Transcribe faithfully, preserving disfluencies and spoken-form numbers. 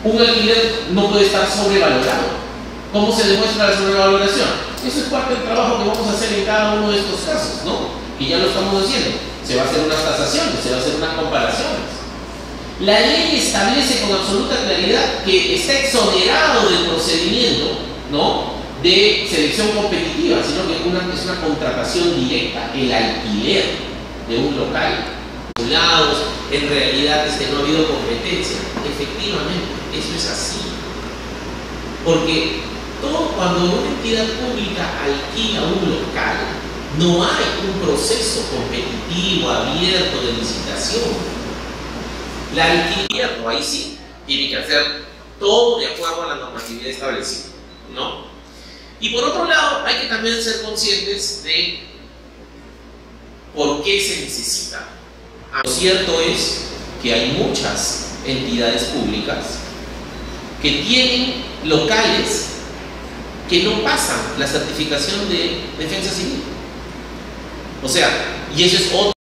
un alquiler no puede estar sobrevalorado. ¿Cómo se demuestra la sobrevaloración? Eso es parte del trabajo que vamos a hacer en cada uno de estos casos, ¿no? Y ya lo estamos haciendo. Se va a hacer unas tasaciones, se va a hacer unas comparaciones. La ley establece con absoluta claridad que está exonerado del procedimiento, ¿no?, de selección competitiva, sino que una, es una contratación directa, el alquiler de un local. Lados, en realidad este, no ha habido competencia. Efectivamente, eso es así. Porque todo, cuando una entidad pública alquila un local, no hay un proceso competitivo, abierto, de licitación. La alquiler, ahí sí, tiene que hacer todo de acuerdo a la normatividad establecida, ¿no? Y por otro lado, hay que también ser conscientes de por qué se necesita. Lo cierto es que hay muchas entidades públicas que tienen locales que no pasan la certificación de defensa civil. O sea, y eso es otro